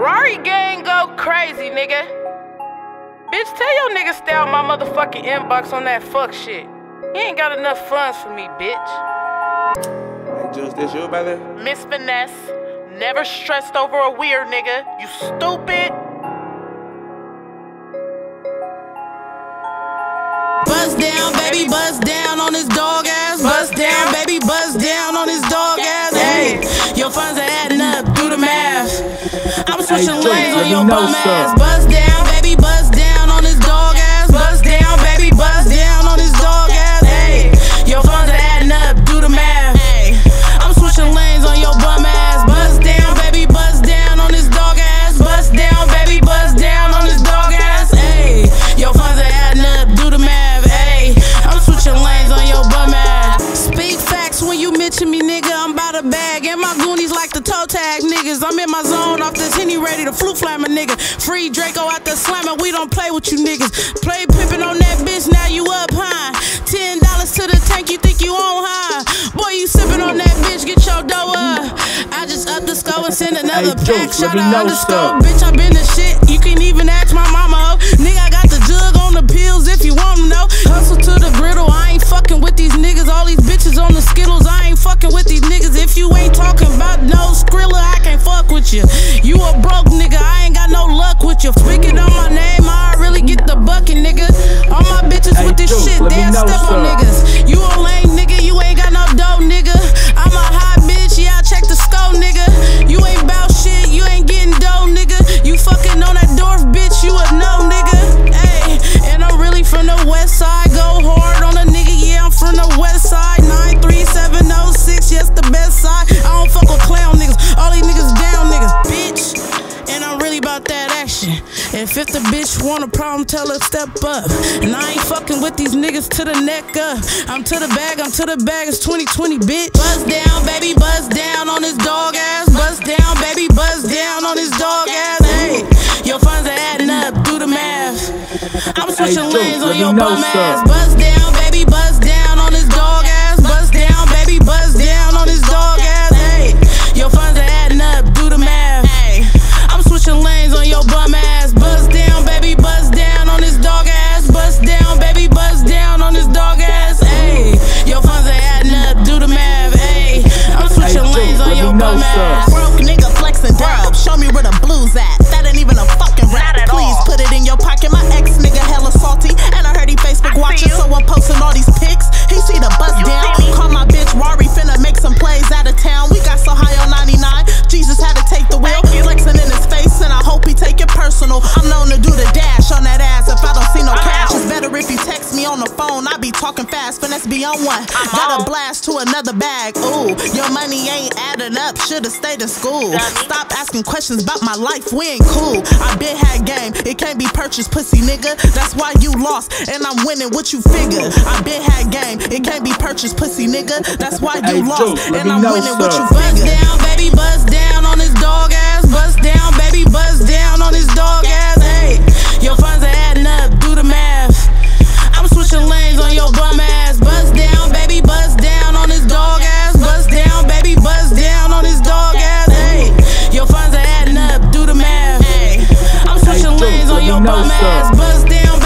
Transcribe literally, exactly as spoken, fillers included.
Rari gang go crazy, nigga. Bitch, tell your nigga stay out my motherfucking inbox on that fuck shit. He ain't got enough funds for me, bitch. Hey, Juice, this you, brother? Miss Finesse, never stressed over a weird nigga. You stupid. Bust down, baby, bust down on his dog ass. Bust down, baby, bust down on his dog ass. Hey, your funds are adding up, do the math. I'm switching hey, lanes on your you know bum so. ass. Bust down, baby, bust down on his dog ass. Bust down, baby, bust down on his dog ass. Hey, your funds are adding up, do the math. Hey, I'm switching lanes on your bum ass. Bust down, baby, bust down on his dog ass. Bust down, baby, bust down on his dog ass. Hey, your funds are adding up, do the math. Hey, I'm switching lanes on your bum ass. Speak facts when you mention me, nigga. I'm by the bag, and my goonies like the toe tag niggas. I'm in my zone off this Henny, ready to flu flam a nigga. Free Draco out the slammer, we don't play with you niggas. Play pimpin' on that bitch, now you up high. Ten dollars to the tank, you think you on high. Boy, you sippin' on that bitch, get your dough up. I just up the score and send another hey, pack. Juice, Shot let me a know, underscore, sir. bitch, I been the shit. You can even ask my mama, ho. Nigga, I got the jug on the pills if you want them, know. Hustle to the griddle, I ain't fucking with these niggas. All these bitches on the Skittles, I ain't fucking with these niggas. If you ain't talking about no Skrilla, I can't fuck with you. You a broke nigga, I ain't got no luck with you. Speaking on my name, I really get the bucket, nigga. All my bitches hey, with this Juice, shit, let me they'll know, step on sir. niggas. You a lame nigga, you ain't got no dough, nigga. I'm a hot bitch, yeah, I check the score, nigga. You ain't bout shit, you ain't getting dough, nigga. You fucking on that Dorf, bitch, you a no, nigga. Ayy, and I'm really from the west side. Go hard on a nigga, yeah, I'm from the west side. nine three seven oh six, yes, the best side. I don't fuck with clown niggas, all these niggas down niggas, bitch. And I'm really about that action. If if the bitch want a problem, tell her step up. And I ain't fucking with these niggas to the neck up. I'm to the bag, I'm to the bag, it's twenty twenty, bitch. Buzz down, baby, buzz down on his dog ass. Buzz down, baby, buzz down on his dog ass. Hey, your funds are adding up, do the math. I'm switching hey, lanes Juice, on your know, bum sir. ass. Buzz down, baby, buzz down on his dog ass. Buzz down, baby, buzz down on his dog ass. Hey, your funds are adding up, do the math. Hey, I'm switching lanes on your bum ass. Buzz down, baby, buzz down on his dog ass. Buzz down, baby, buzz down on his dog ass. Hey, your funds are adding up, do the math. Hey, I'm switching hey, lanes Juice, on let your me know, bum sir. ass. Broke nigga flexing dope. Show me where the blues at. That ain't even a fucking rap. Not at Please all. put it in your pocket. My ex nigga hella salty, and I heard he Facebook I watching, see you. so I'm posting all these pics. He see the buzz You down. see me. Call my bitch Rari, finna make some plays out of town. We got so high on ninety-nine, Jesus had to take the wheel. Thank you. Flexing in his face, and I hope he take it personal. I'm known to do the dash on that ass if I don't see no I'm cash. out. It's better if you text me on the phone. I be talking fast, finesse be on one. Got a on. blast to another bag. Ooh, your money ain't adding up. Should've stayed in school. Dummy. Stop asking questions about my life. We ain't cool. I been had game. It can't be purchased, pussy nigga. That's why you lost, and I'm winning. What you figure? I been had game. It can't be purchased, pussy nigga. That's why you Hey, lost, Juice, let and me I'm know, winning. What sir. you Buzz figure? down, baby, buzz down on his dog ass. Buzz down, baby, buzz down on his dog ass. Hey, your funds are adding up, do the math. I'm switching lanes on your bum ass. Buzz down, baby, buzz down on his dog ass. Buzz down, baby, buzz down on his dog ass. Hey, your funds are adding up, do the math. Hey, I'm switching Juice, lanes on let me your know, bum sir. ass. Buzz down,